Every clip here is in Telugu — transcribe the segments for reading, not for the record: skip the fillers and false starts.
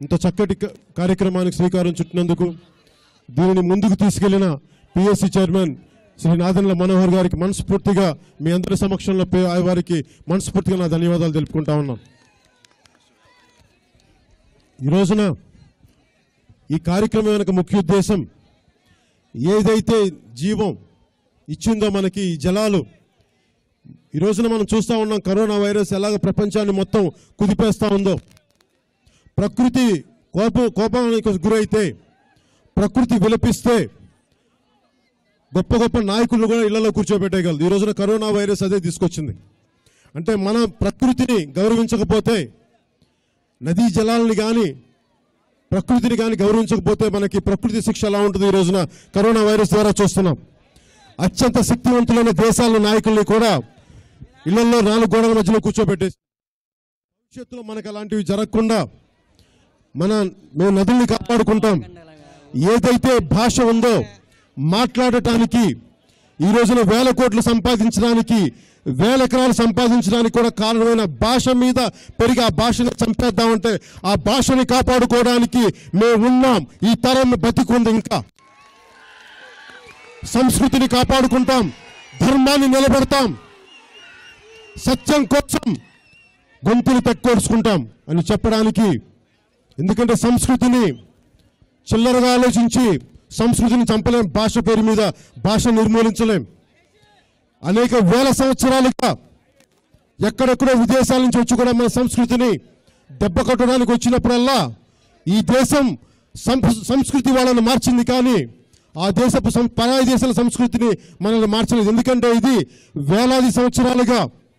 ఇంత చక్కటి కార్యక్రమానికి శ్రీకారం చుట్టినందుకు దీనిని ముందుకు తీసుకెళ్లిన పిఎస్సి చైర్మన్ శ్రీ నాదెండ్ల మనోహర్ గారికి మనస్ఫూర్తిగా మీ అందరి సమక్షంలో వారికి మనస్ఫూర్తిగా నా ధన్యవాదాలు తెలుపుకుంటా ఉన్నాం. ఈ రోజున ఈ కార్యక్రమం వెనుక ముఖ్య ఉద్దేశం ఏదైతే జీవం ఇచ్చిందో మనకి ఈ జలాలు, ఈ రోజున మనం చూస్తూ ఉన్నాం కరోనా వైరస్ ఎలాగ ప్రపంచాన్ని మొత్తం కుదిపేస్తూ ఉందో. ప్రకృతి కోపానికి గురైతే, ప్రకృతి విలపిస్తే గొప్ప గొప్ప నాయకులు కూడా ఇళ్లలో కూర్చోబెట్టగలదు. ఈ రోజున కరోనా వైరస్ అదే తీసుకొచ్చింది. అంటే మన ప్రకృతిని గౌరవించకపోతే, నదీ జలాలని కానీ ప్రకృతిని కానీ గౌరవించకపోతే మనకి ప్రకృతి శిక్ష ఎలా ఉంటుంది ఈ రోజున కరోనా వైరస్ ద్వారా చూస్తున్నాం. అత్యంత శక్తివంతులైన దేశాల నాయకుల్ని కూడా ఇళ్లలో 4 గోడల మధ్యలో కూర్చోబెట్టేసి, భవిష్యత్తులో మనకు అలాంటివి జరగకుండా మేము నదుల్ని కాపాడుకుంటాం. ఏదైతే భాష ఉందో మాట్లాడటానికి, ఈ రోజున 1000 కోట్లు సంపాదించడానికి, 1000 ఎకరాలు సంపాదించడానికి కూడా కారణమైన భాష మీద పెరిగి ఆ భాషను చంపేద్దామంటే ఆ భాషని కాపాడుకోవడానికి మేము ఉన్నాం. ఈ తరం బతికుంది. ఇంకా సంస్కృతిని కాపాడుకుంటాం, ధర్మాన్ని నిలబెడతాం, సత్యం కోసం గొంతులు తెక్కోడ్చుకుంటాం అని చెప్పడానికి. ఎందుకంటే సంస్కృతిని చిల్లరగా ఆలోచించి సంస్కృతిని చంపలేం, భాష పేరు మీద భాష నిర్మూలించలేం. అనేక 1000 సంవత్సరాలుగా ఎక్కడెక్కడో విదేశాల నుంచి వచ్చి కూడా మన సంస్కృతిని దెబ్బ కొట్టడానికి వచ్చినప్పుడల్లా ఈ దేశం సంస్కృతి వాళ్ళని మార్చింది, కానీ ఆ దేశపు పరాయి దేశాల సంస్కృతిని మనల్ని మార్చలేదు. ఎందుకంటే ఇది వేలాది సంవత్సరాలుగా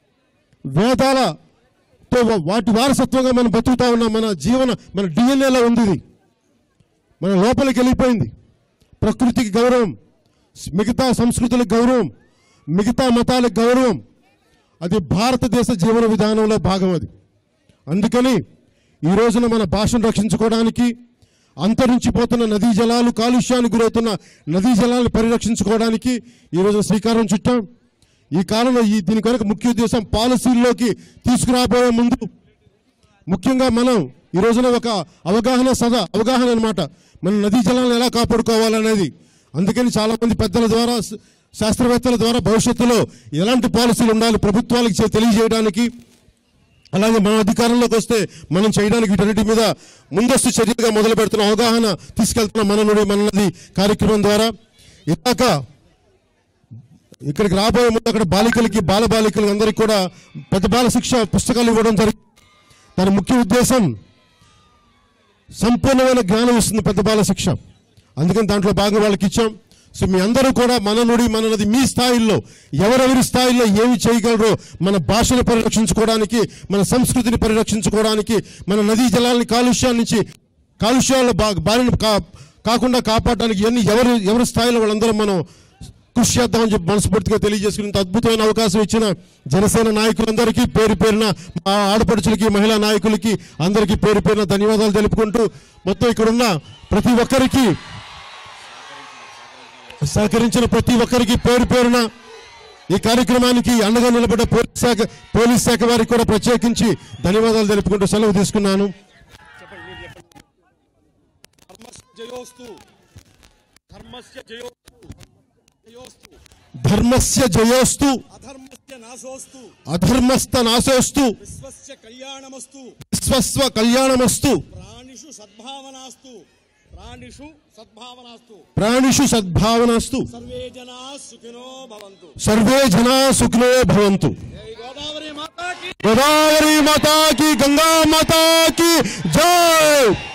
వేదాలతో వాటి వారసత్వంగా మనం బతుకుతా ఉన్నాం. మన డిఎన్ఏలో ఉంది. ఇది మన లోపలికి వెళ్ళిపోయింది. ప్రకృతికి గౌరవం, మిగతా సంస్కృతులకు గౌరవం, మిగతా మతాలకు గౌరవం, అది భారతదేశ జీవన విధానంలో భాగం. అది అందుకని ఈ రోజున మన భాషను రక్షించుకోవడానికి, అంతరించిపోతున్న నదీ జలాలు, కాలుష్యానికి గురవుతున్న నదీ జలాలను పరిరక్షించుకోవడానికి ఈ రోజున శ్రీకారం చుట్టాం. ఈ కాలంలో దీని కనుక ముఖ్య ఉద్దేశం పాలసీల్లోకి తీసుకురాబోయే ముందు ముఖ్యంగా మనం ఈ రోజున ఒక అవగాహన అన్నమాట, మన నదీ జలాలను ఎలా కాపాడుకోవాలనేది. అందుకని చాలామంది పెద్దల ద్వారా, శాస్త్రవేత్తల ద్వారా భవిష్యత్తులో ఎలాంటి పాలసీలు ఉండాలి ప్రభుత్వాలకు తెలియజేయడానికి, అలాగే మన అధికారంలోకి వస్తే మనం చేయడానికి వీటన్నిటి మీద ముందస్తు చర్యగా మొదలు పెడుతున్న అవగాహన తీసుకెళ్తున్న మన నుడి మన నది కార్యక్రమం ద్వారా. ఇలాక ఇక్కడికి రాబోయే ముందు అక్కడ బాలికలకి, బాలబాలికలకి అందరికీ కూడా పెద్ద బాల శిక్ష పుస్తకాలు ఇవ్వడం జరిగింది. దాని ముఖ్య ఉద్దేశం సంపూర్ణమైన జ్ఞానం ఇస్తుంది పెద్ద బాల శిక్ష. అందుకని దాంట్లో భాగంగా వాళ్ళకి ఇచ్చాం. సో మీ అందరూ కూడా మన నుడి మన నది మీ స్థాయిల్లో, ఎవరెవరి స్థాయిల్లో ఏమి చేయగలరో మన భాషను పరిరక్షించుకోవడానికి, మన సంస్కృతిని పరిరక్షించుకోవడానికి, మన నదీ జలాలని కాలుష్యాల బారిన కాకుండా కాపాడడానికి ఇవన్నీ ఎవరి స్థాయిలో వాళ్ళందరూ మనం కృషి చేద్దామని చెప్పి మనస్ఫూర్తిగా తెలియజేసుకుని అద్భుతమైన అవకాశం ఇచ్చిన జనసేన నాయకులందరికీ పేరు పేరున, మా ఆడపడుచులకి, మహిళా నాయకులకి అందరికీ పేరు పేరున ధన్యవాదాలు తెలుపుకుంటూ, మొత్తం ఇక్కడున్న ప్రతి ఒక్కరికి, సహకరించిన ప్రతి ఒక్కరికి పేరు పేరున, ఈ కార్యక్రమానికి అండగా నిలబడ్డ పోలీస్ శాఖ వారికి కూడా ప్రత్యేకించి ధన్యవాదాలు తెలుపుకుంటూ సెలవు తీసుకున్నాను. ధర్మస్య జయోస్తు అధర్మస్య నాశోస్తు విశ్వస్వ కళ్యాణమస్తు ప్రాణిషు సద్భావనాస్తు సర్వే జనా సుఖినో భవంతు. గోదావరి మాతా కీ, గంగా మాతా కీ జై.